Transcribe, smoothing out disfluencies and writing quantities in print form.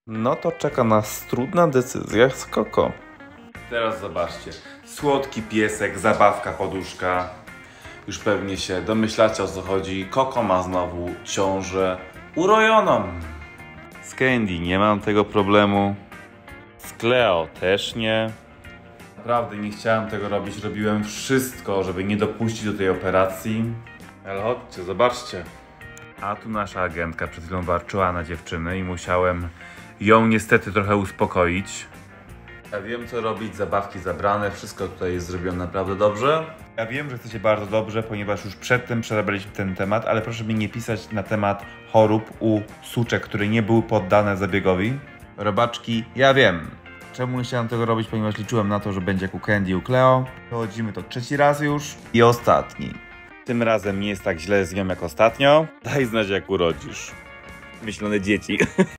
No to czeka nas trudna decyzja z Koko. Teraz zobaczcie. Słodki piesek, zabawka, poduszka. Już pewnie się domyślacie, o co chodzi. Koko ma znowu ciążę urojoną. Z Candy nie mam tego problemu. Z Cleo też nie. Naprawdę nie chciałem tego robić. Robiłem wszystko, żeby nie dopuścić do tej operacji. Ale chodźcie, zobaczcie. A tu nasza agentka przed chwilą warczyła na dziewczyny i musiałem ją niestety trochę uspokoić. Ja wiem, co robić, zabawki zabrane, wszystko tutaj jest zrobione naprawdę dobrze. Ja wiem, że chcecie bardzo dobrze, ponieważ już przedtem przerabialiśmy ten temat, ale proszę mi nie pisać na temat chorób u suczek, które nie były poddane zabiegowi. Robaczki, ja wiem. Czemu nie chciałem tego robić, ponieważ liczyłem na to, że będzie jak u Candy i u Cleo. Dochodzimy to trzeci raz już i ostatni. Tym razem nie jest tak źle z nią jak ostatnio. Daj znać, jak urodzisz. Myślone dzieci.